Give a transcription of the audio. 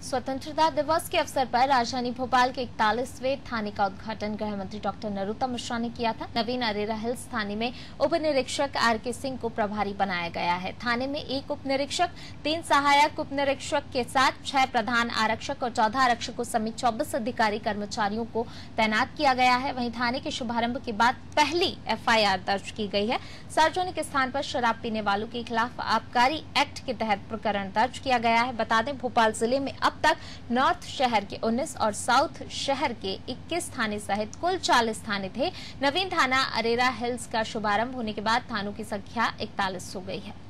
स्वतंत्रता दिवस के अवसर पर राजधानी भोपाल के 41वें थाने का उद्घाटन गृह मंत्री डॉक्टर नरोत्तम मिश्रा ने किया था। नवीन अरेरा हिल्स थाने में उप निरीक्षक आर.के. सिंह को प्रभारी बनाया गया है। थाने में 1 उप निरीक्षक, 3 सहायक उप निरीक्षक के साथ 6 प्रधान आरक्षक और 14 आरक्षकों समेत 24 अधिकारी कर्मचारियों को तैनात किया गया है। वहीं थाने के शुभारंभ के बाद पहली एफआईआर दर्ज की गई है। सार्वजनिक स्थान पर शराब पीने वालों के खिलाफ आबकारी एक्ट के तहत प्रकरण दर्ज किया गया है। बता दें, भोपाल जिले में अब तक नॉर्थ शहर के 19 और साउथ शहर के 21 थाने सहित कुल 40 थाने थे। नवीन थाना अरेरा हिल्स का शुभारंभ होने के बाद थानों की संख्या 41 हो गई है।